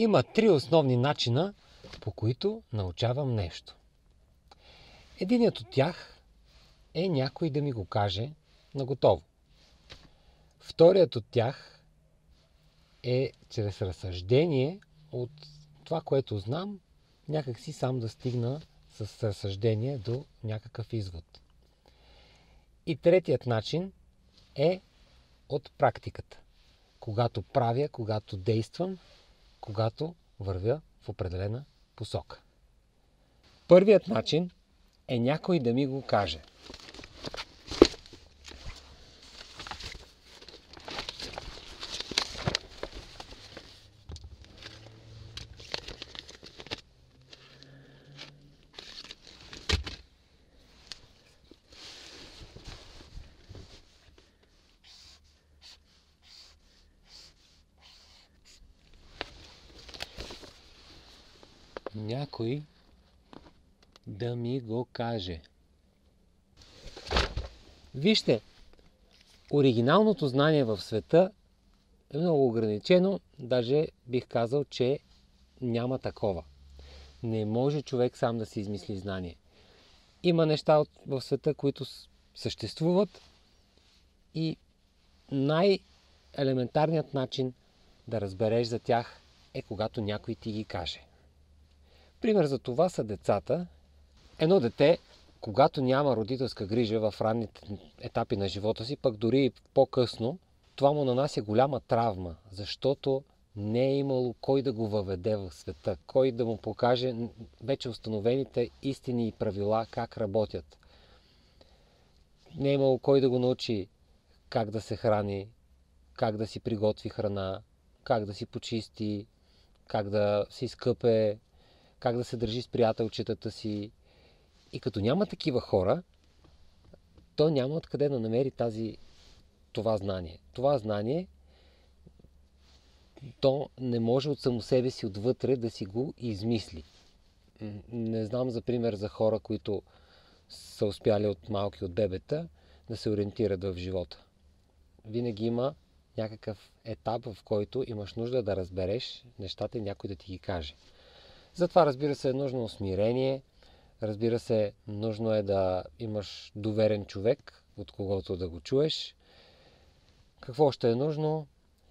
Има три основни начина, по които научавам нещо. Единият от тях е някой да ми го каже наготово. Вторият от тях е чрез разсъждение от това, което знам, някак си сам да стигна с разсъждение до някакъв извод. И третият начин е от практиката. Когато правя, когато действам, когато вървя в определена посока. Първият начин е някой да ми го каже. Някой да ми го каже. Вижте, оригиналното знание в света е много ограничено, даже бих казал, че няма такова. Не може човек сам да си измисли знание. Има неща в света, които съществуват и най-елементарният начин да разбереш за тях е когато някой ти ги каже. Пример за това са децата. Едно дете, когато няма родителска грижа в ранните етапи на живота си, пък дори и по-късно, това му нанася голяма травма, защото не е имало кой да го въведе в света, кой да му покаже вече установените истини и правила как работят. Не е имало кой да го научи как да се храни, как да си приготви храна, как да си почисти, как да си скъпе, как да се държи с приятелчетата си. И като няма такива хора, то няма откъде да намери това знание. Това знание, то не може от само себе си отвътре да си го измисли. Не знам за пример за хора, които са успяли от малки, от бебета, да се ориентират в живота. Винаги има някакъв етап, в който имаш нужда да разбереш нещата и някой да ти ги каже. Затова, разбира се, е нужно смирение, разбира се, нужно е да имаш доверен човек, от когото да го чуеш. Какво ще е нужно?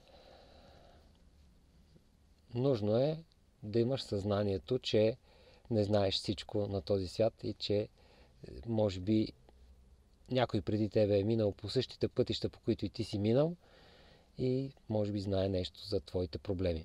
Нужно е да имаш съзнанието, че не знаеш всичко на този свят и че може би някой преди тебе е минал по същите пътища, по които и ти си минал и може би знае нещо за твоите проблеми.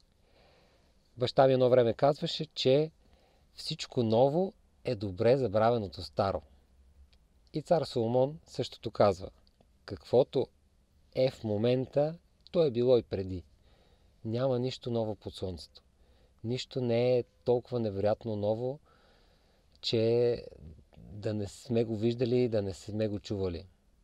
Баща ми едно време казваше, че всичко ново е добре забравеното старо. И цар Соломон същото казва. Каквото е в момента, то е било и преди. Няма нищо ново под слънцето. Нищо не е толкова невероятно ново, че да не сме го виждали, да не сме го чували.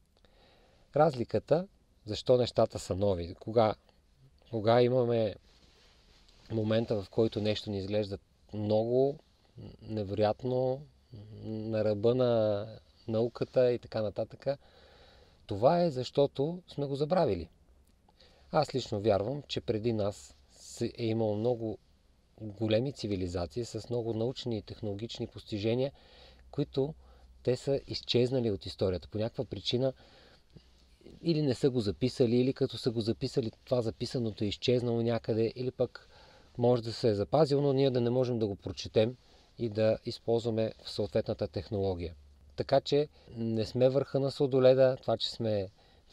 Разликата, защо нещата са нови, кога имаме момента, в който нещо ни изглежда много невероятно, на ръба на науката и така нататък, това е защото сме го забравили. Аз лично вярвам, че преди нас е имало много големи цивилизации с много научни и технологични постижения, които те са изчезнали от историята. По някаква причина или не са го записали, или като са го записали, това записаното е изчезнало някъде, или пък може да се е запазило, но ние да не можем да го прочетем и да използваме в съответната технология. Така че не сме върха на сладоледа, това, че сме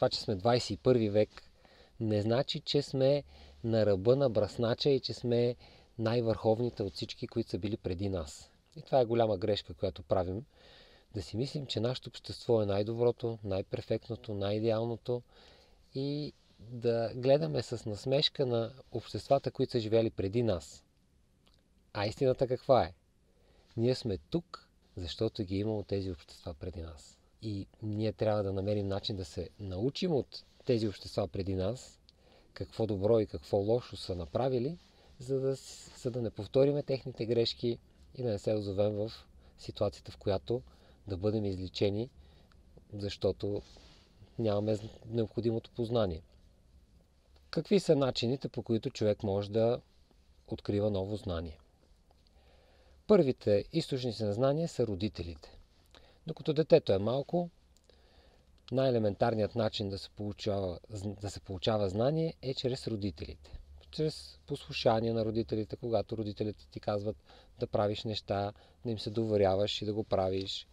21 век, не значи, че сме на ръба на бръснача и че сме най-върховните от всички, които са били преди нас. И това е голяма грешка, която правим. Да си мислим, че нашето общество е най-доброто, най-перфектното, най-идеалното и да гледаме с насмешка на обществата, които са живели преди нас. А истината каква е? Ние сме тук, защото ги е имало тези общества преди нас. И ние трябва да намерим начин да се научим от тези общества преди нас, какво добро и какво лошо са направили, за да не повториме техните грешки и да не се озовем в ситуацията, в която да бъдем изличени, защото нямаме необходимото познание. Какви са начините, по които човек може да открива ново знание. Първите източници на знание са родителите. Докато детето е малко, най-елементарният начин да се получава знание е чрез родителите. Чрез послушание на родителите, когато родителите ти казват да правиш неща, да им се доверяваш и да го правиш.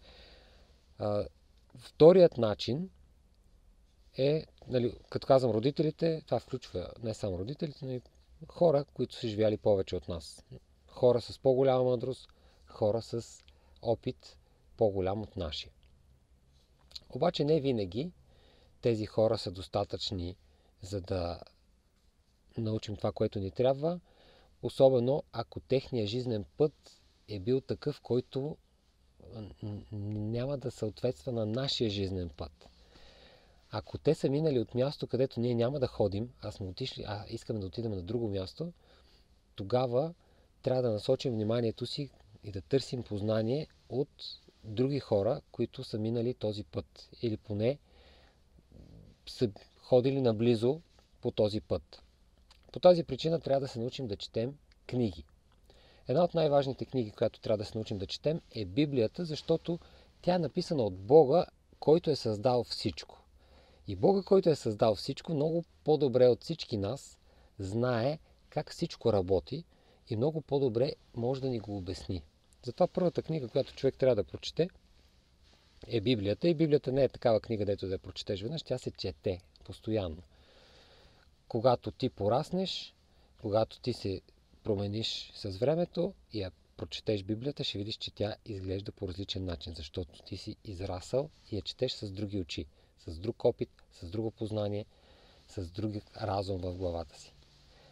Вторият начин е, като казвам родителите, това включва не само родителите, но и хора, които са живяли повече от нас. Хора с по-голяма мъдрост, хора с опит по-голям от нашия. Обаче не винаги тези хора са достатъчни, за да научим това, което ни трябва, особено ако техният жизнен път е бил такъв, който няма да съответства на нашия жизнен път. Ако те са минали от място, където ние няма да ходим, искаме да отидем на друго място, тогава трябва да насочим вниманието си и да търсим познание от други хора, които са минали този път или поне са ходили наблизо по този път. По тази причина трябва да се научим да четем книги. Една от най-важните книги, която трябва да се научим да четем, е Библията, защото тя е написана от Бога, който е създал всичко. И Бога, който е създал всичко, много по-добре от всички нас знае как всичко работи и много по-добре може да ни го обясни. Затова първата книга, която човек трябва да прочете, е Библията. И Библията не е такава книга, дето да я прочетеш веднъж, тя се чете постоянно. Когато ти пораснеш, когато ти се промениш с времето и я прочетеш Библията, ще видиш, че тя изглежда по различен начин, защото ти си израсъл и я четеш с други очи, с друг опит, с друго познание, с друг разум в главата си.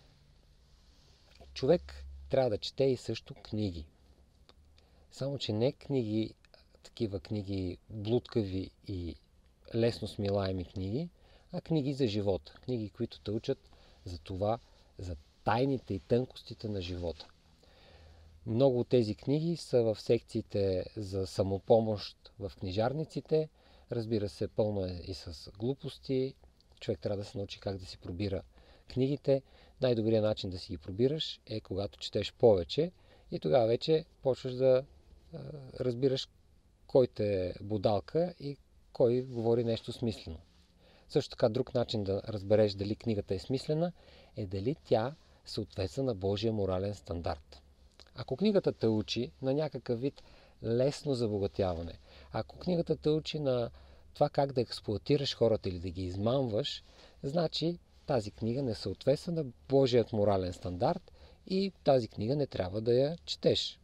Човек трябва да чете и също книги. Само, че не книги, такива книги блудкави и лесно смилаеми книги, а книги за живота. Книги, които те учат за това, за тайните и тънкостите на живота. Много от тези книги са в секциите за самопомощ в книжарниците. Разбира се, пълно е и с глупости. Човек трябва да се научи как да си пробира книгите. Най-добрият начин да си ги пробираш е когато четеш повече и тогава вече почваш да разбираш кой те будалка и кой говори нещо смислено. Също така друг начин да разбереш дали книгата е смислена е дали тя съответства на Божия морален стандарт. Ако книгата те учи на някакъв вид лесно забогатяване, ако книгата те учи на това как да експлоатираш хората или да ги измамваш, значи тази книга не съответства на Божият морален стандарт и тази книга не трябва да я четеш.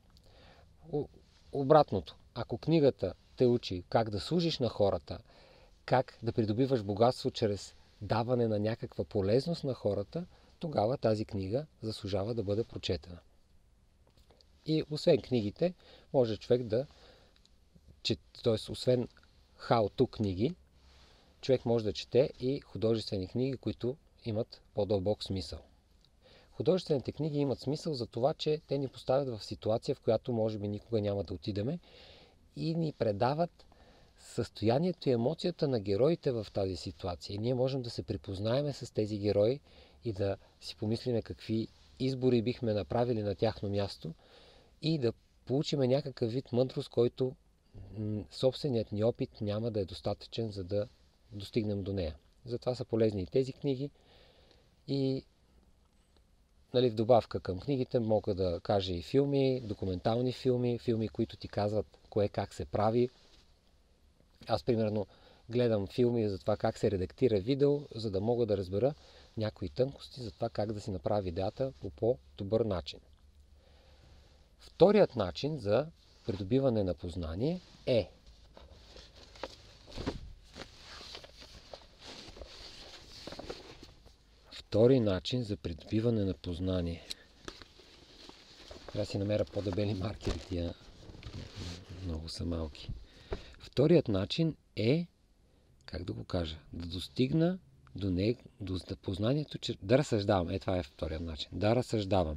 Обратното, ако книгата те учи как да служиш на хората, как да придобиваш богатство чрез даване на някаква полезност на хората, тогава тази книга заслужава да бъде прочетена. И освен книгите, може човек т.е. освен how-to книги, човек може да чете и художествени книги, които имат по-дълбок смисъл. Художествените книги имат смисъл за това, че те ни поставят в ситуация, в която може би никога няма да отидеме и ни предават състоянието и емоцията на героите в тази ситуация. И ние можем да се припознаеме с тези герои и да си помислиме какви избори бихме направили на тяхно място и да получим някакъв вид мъдрост, който собственият ни опит няма да е достатъчен, за да достигнем до нея. Затова са полезни и тези книги. И в добавка към книгите мога да кажа и филми, документални филми, които ти казват кое как се прави. Аз, примерно, гледам филми за това как се редактира видео, за да мога да разбера някои тънкости за това как да си направя видеята по по-добър начин. Вторият начин за придобиване на познание е Втори начин за придобиване на познание. Трябва да си намеря по-дебели маркери, тия много са малки. Вторият начин е, как да го кажа, да достигна до познанието, че да разсъждавам. Това е вторият начин. Да разсъждавам.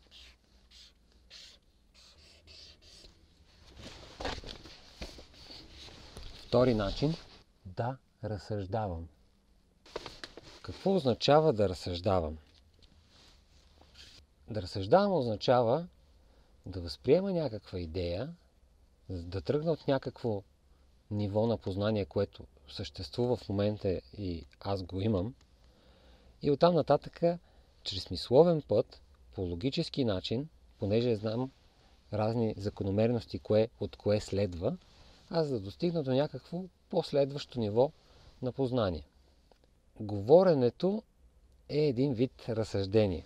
Втори начин – да разсъждавам. Какво означава да разсъждавам? Да разсъждавам означава да възприема някаква идея, да тръгна от някакво ниво на познание, което съществува в момента и аз го имам, и оттам нататък, чрез мисловен път, по логически начин, понеже знам разни закономерности, от кое следва, аз да достигна до някакво последващо ниво на познание. Говоренето е един вид разсъждение.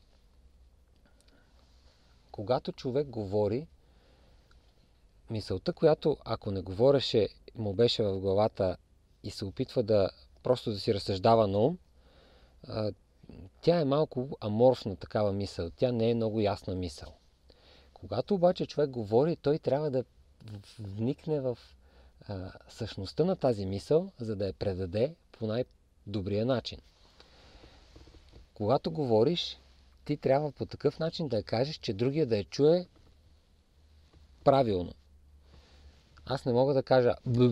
Когато човек говори, мисълта, която ако не говореше, му беше в главата и се опитва да просто да си разсъждава на ум, тя е малко аморфна такава мисъл. Тя не е много ясна мисъл. Когато обаче човек говори, той трябва да вникне в същността на тази мисъл, за да я предаде по най-добрия начин. Когато говориш, ти трябва по такъв начин да я кажеш, че другия да я чуе правилно. Аз не мога да кажа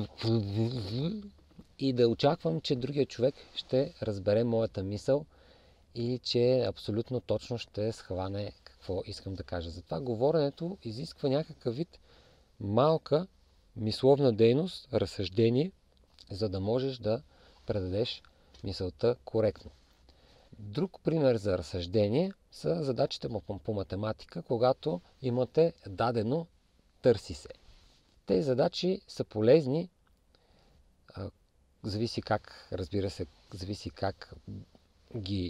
и да очаквам, че другия човек ще разбере моята мисъл и че абсолютно точно ще схване какво искам да кажа. Затова говоренето изисква някакъв вид малка мисловна дейност, разсъждение, за да можеш да предадеш мисълта коректно. Друг пример за разсъждение са задачите по математика, когато имате дадено търси се. Тези задачи са полезни, зависи как ги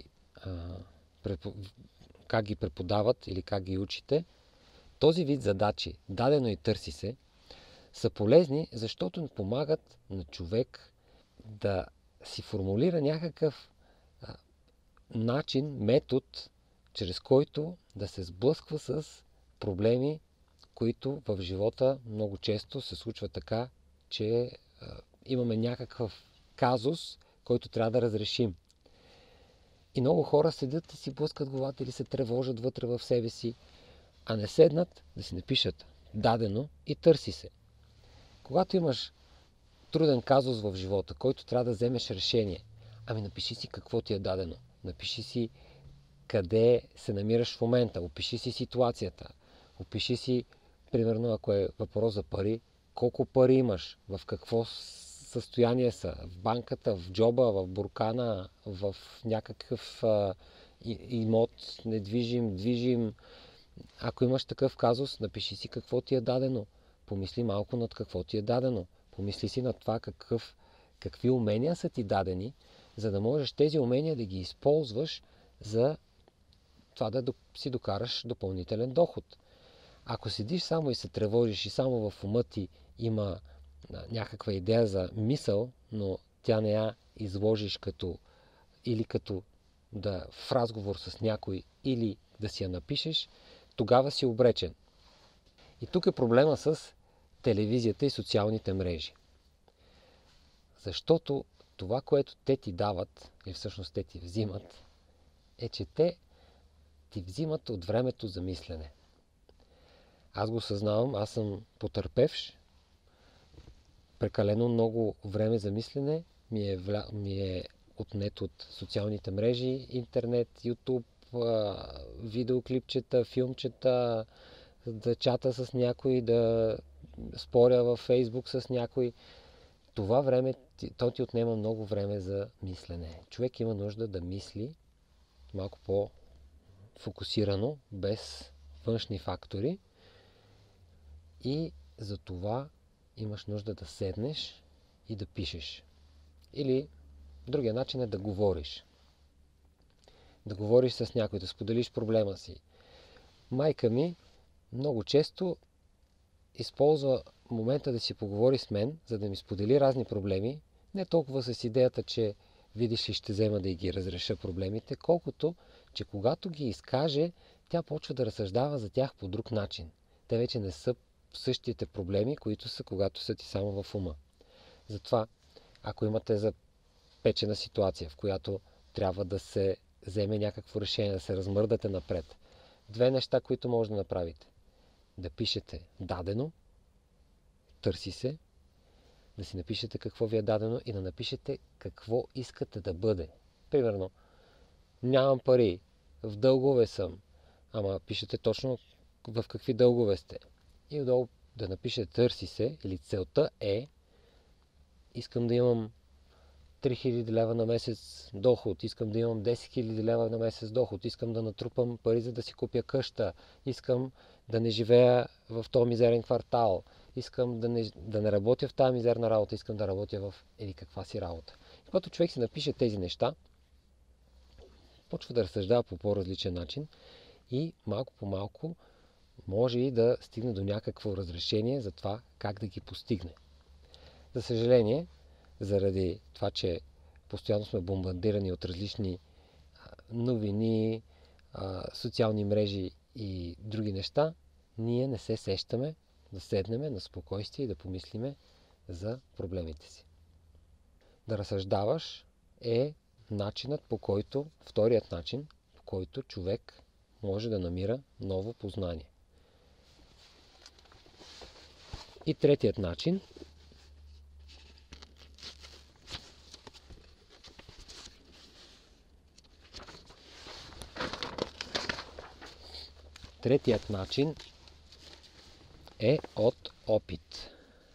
преподават или как ги учите. Този вид задачи, дадено и търси се, са полезни, защото помагат на човек да си формулира някакъв начин, метод, чрез който да се сблъсква с проблеми, които в живота много често се случва така, че имаме някакъв казус, който трябва да разрешим. И много хора седят и си блъскат главата или се тревожат вътре в себе си, а не седнат да си напишат дадено и търси се. Когато имаш труден казус в живота, който трябва да вземеш решение, напиши си какво ти е дадено. Напиши си къде се намираш в момента. Опиши си ситуацията. Опиши си, примерно, ако е въпрос за пари, колко пари имаш, в какво състояние са, в банката, в джоба, в буркана, в някакъв имот, недвижим, движим. Ако имаш такъв казус, напиши си какво ти е дадено. Помисли малко над какво ти е дадено. Помисли си над това какви умения са ти дадени, за да можеш тези умения да ги използваш за това да си докараш допълнителен доход. Ако седиш само и се тревожиш и само в ума ти има някаква идея за мисъл, но тя не я изложиш като в разговор с някой или да си я напишеш, тогава си обречен. И тук е проблема с телевизията и социалните мрежи. Защото това, което те ти дават, или всъщност те ти взимат, е, че те ти взимат от времето за мислене. Аз го съзнавам, аз съм потърпевш. Прекалено много време за мислене ми е отнет от социалните мрежи, интернет, YouTube, видеоклипчета, филмчета, да чата с някой, да споря във Facebook с някой. Това време, то ти отнема много време за мислене. Човек има нужда да мисли малко по-фокусирано, без външни фактори, и за това имаш нужда да седнеш и да пишеш. Или другия начин е да говориш. Да говориш с някой, да споделиш проблема си. Майка ми много често използва момента да си поговори с мен, за да ми сподели разни проблеми, не толкова с идеята, че видиш ли ще взема да ги разреша проблемите, колкото, че когато ги изкаже, тя почва да разсъждава за тях по друг начин. Те вече не са същите проблеми, които са, когато са ти само в ума. Затова, ако имате запечена ситуация, в която трябва да се вземе някакво решение, да се размърдате напред, две неща, които може да направите. Да пишете дадено, търси се, да си напишете какво ви е дадено и да напишете какво искате да бъде. Примерно, нямам пари, в дългове съм, ама пишете точно в какви дългове сте. И отдолу да напише търси се, или целта е искам да имам 3000 лева на месец доход, искам да имам 10 000 лева на месец доход, искам да натрупам пари, за да си купя къща, искам да не живея в този мизерен квартал, искам да не работя в тази мизерна работа, искам да работя в или каква си работа. И когато човек си напише тези неща, почва да разсъждава по по-различен начин и малко по малко може и да стигне до някакво разрешение за това как да ги постигне. За съжаление, заради това, че постоянно сме бомбардирани от различни новини, социални мрежи и други неща, ние не се сещаме да седнем на спокойствие и да помислиме за проблемите си. Да разсъждаваш е начинът, вторият начин, по който човек може да намира ново познание. И третият начин е от опит.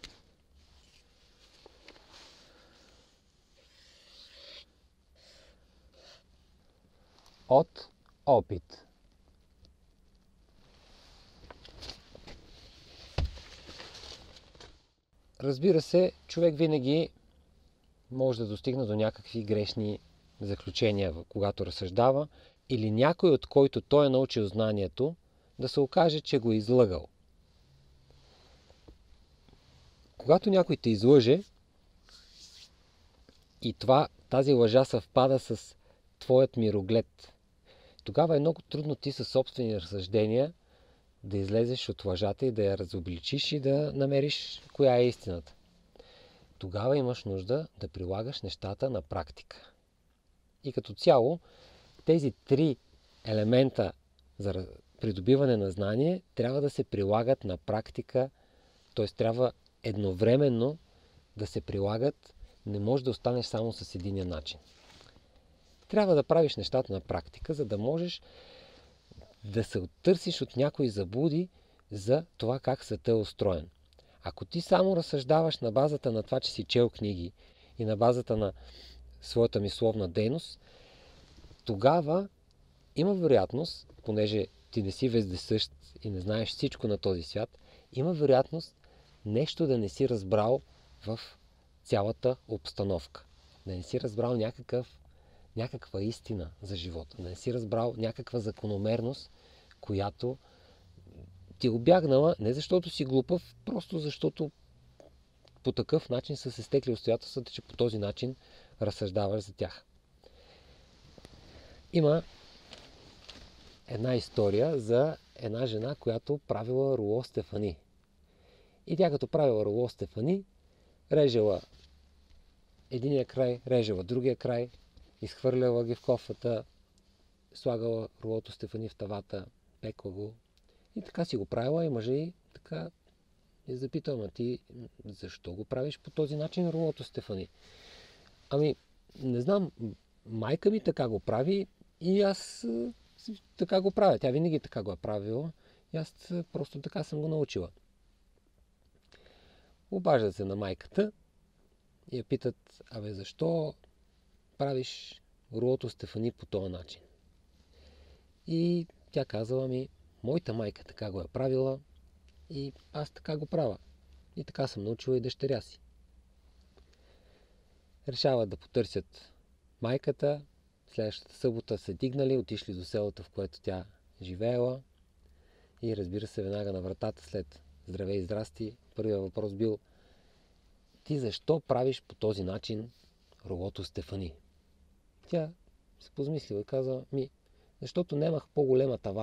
От опит. Разбира се, човек винаги може да достигне до някакви грешни заключения, когато разсъждава, или някой, от който той е научил знанието, да се окаже, че го е излъгал. Когато някой те излъже и тази лъжа съвпада с твоят мироглед, тогава е много трудно ти със собствени разсъждения да излезеш от лъжата и да я разобличиш и да намериш коя е истината. Тогава имаш нужда да прилагаш нещата на практика. И като цяло, тези 3 елемента за придобиване на знание трябва да се прилагат на практика, т.е. трябва едновременно да се прилагат, не може да останеш само с единия начин. Трябва да правиш нещата на практика, за да можеш да се оттърсиш от някои заблуди за това как светът е устроен. Ако ти само разсъждаваш на базата на това, че си чел книги и на базата на своята мисловна дейност, тогава има вероятност, понеже ти не си вездесъщ и не знаеш всичко на този свят, има вероятност нещо да не си разбрал в цялата обстановка. Да не си разбрал някаква истина за живота. Да не си разбрал някаква закономерност, която ти е обягнала не защото си глупав, просто защото по такъв начин са се стекли обстоятелствата, че по този начин разсъждаваш за тях. Има една история за една жена, която правила руло Стефани. И тя като правила руло Стефани, режела единия край, режела другия край, изхвърляла ги в кофата, слагала рулото Стефани в тавата, пекла го. И така си го правила и мъжа и така я запитал, ама ти защо го правиш по този начин рулото Стефани? Ами, не знам, майка ми така го прави и аз така го правя. Тя винаги така го е правила и аз просто така съм го научила. Обаждат се на майката и я питат, защо правиш рулото Стефани по този начин? И тя казала моята майка така го е правила и аз така го правя. И така съм научила и дъщеря си. Решават да потърсят майката. Следващата събота се дигнали, отишли до селото, в което тя живеела. И разбира се, веднага на вратата след здравей и здрасти, първият въпрос бил: ти защо правиш по този начин рулото Стефани? Тя се позмислила и каза: защото нямах по-голема тава.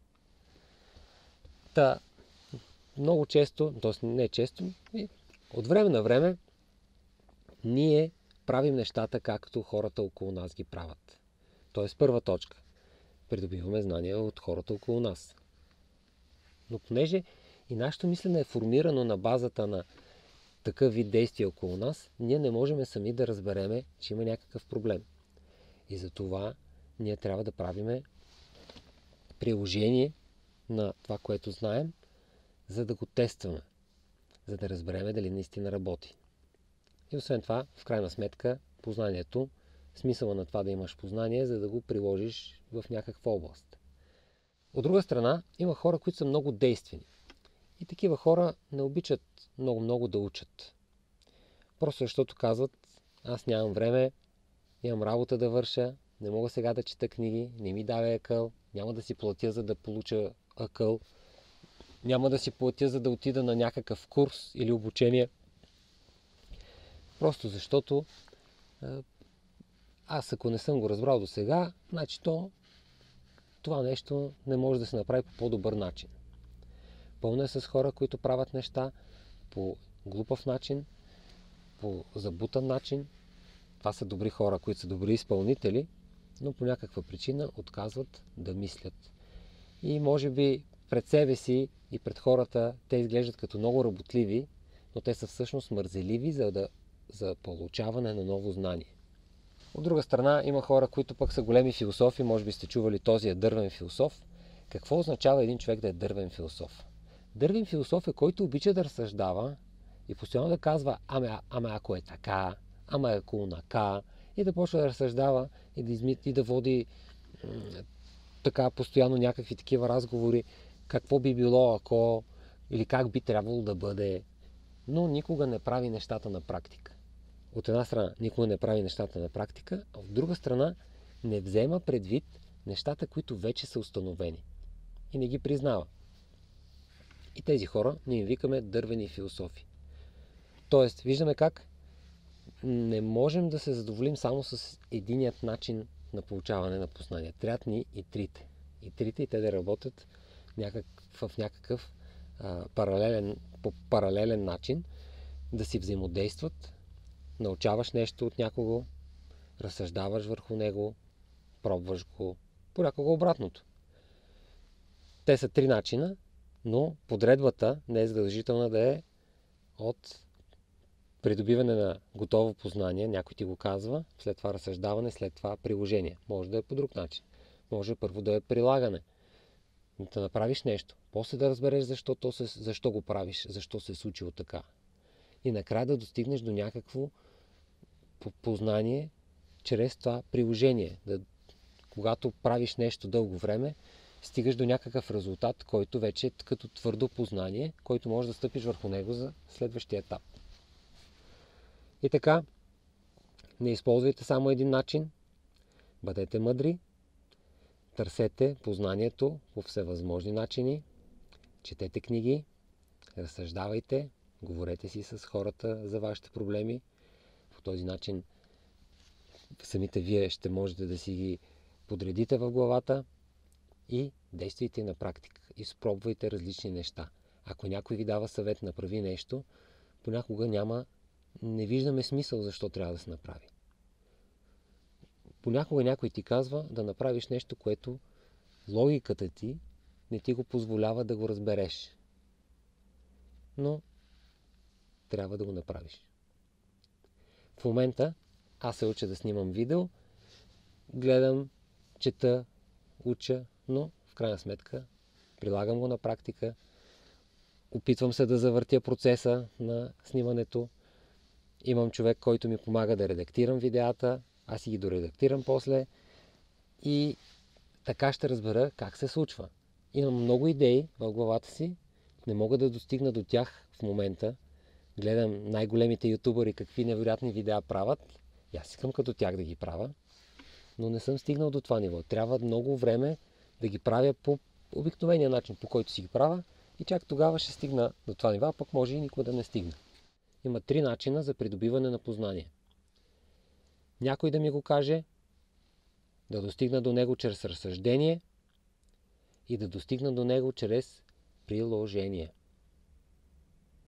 Много често, т.е. не често, от време на време ние правим нещата както хората около нас ги правят. Т.е. първа точка. Придобиваме знания от хората около нас. Но понеже и нашето мислене е формирано на базата на такъв вид действия около нас, ние не можем сами да разбереме, че има някакъв проблем. И затова ние трябва да правиме приложение на това, което знаем, за да го тестваме, за да разберем дали наистина работи. И освен това, в крайна сметка, познанието, смисъла на това да имаш познание, за да го приложиш в някаква област. От друга страна, има хора, които са много действени. И такива хора не обичат много да учат. Просто защото казват, аз нямам време, имам работа да върша, не мога сега да чета книги, не ми давай акъл, няма да си платя, за да получа акъл, няма да си платя, за да отида на някакъв курс или обучение. Просто защото аз ако не съм го разбрал до сега, значи това нещо не може да се направи по по-добър начин. Пълно е с хора, които правят неща по глупав начин, по забутан начин. Това са добри хора, които са добри изпълнители, но по някаква причина отказват да мислят. И може би пред себе си и пред хората те изглеждат като много работливи, но те са всъщност мързеливи за получаване на ново знание. От друга страна има хора, които пък са големи философи, може би сте чували този е дървен философ. Какво означава един човек да е дървен философ? Дървен философ е който обича да разсъждава и постоянно да казва, ама ако е така, ама ако онака, и да почва да разсъждава и да води така постоянно някакви такива разговори, какво би било ако, или как би трябвало да бъде, но никога не прави нещата на практика. От една страна никога не прави нещата на практика, а от друга страна не взема предвид нещата, които вече са установени и не ги признава. И тези хора ние им викаме дървени философи. Тоест, виждаме как не можем да се задоволим само с единият начин на получаване на познание. Трябват ни и трите. И те да работят в някакъв паралелен начин, да си взаимодействат, научаваш нещо от някого, разсъждаваш върху него, пробваш го, понякога обратното. Те са три начина, но подредбата не е задължителна да е от придобиване на готово познание, някой ти го казва, след това разсъждаване, след това приложение. Може да е по друг начин. Може първо да е прилагане. Да направиш нещо, после да разбереш защо го правиш, защо се е случило така. И накрая да достигнеш до някакво познание чрез това приложение. Когато правиш нещо дълго време, стигаш до някакъв резултат, който вече е като твърдо познание, който можеш да стъпиш върху него за следващия етап. И така, не използвайте само един начин, бъдете мъдри, търсете познанието по всевъзможни начини, четете книги, разсъждавайте, говорете си с хората за вашите проблеми. По този начин самите вие ще можете да си ги подредите в главата и действайте на практика. Изпробвайте различни неща. Ако някой ви дава съвет направи нещо, понякога не виждаме смисъл защо трябва да се направи. Понякога някой ти казва да направиш нещо, което логиката ти не ти го позволява да го разбереш. Но трябва да го направиш. В момента аз се уча да снимам видео, гледам, чета, уча, но в крайна сметка прилагам го на практика, опитвам се да завъртя процеса на снимането, имам човек, който ми помага да редактирам видеята, аз си ги доредактирам после и така ще разбера как се случва. Имам много идеи в главата си, не мога да достигна до тях в момента. Гледам най-големите ютубъри какви невероятни видеа правят и аз искам като тях да ги правя, но не съм стигнал до това ниво. Трябва много време да ги правя по обикновения начин, по който си ги правя и чак тогава ще стигна до това ниво, пък може и никога да не стигна. Има три начина за придобиване на познание. Някой да ми го каже, да достигна до него чрез разсъждение и да достигна до него чрез приложение.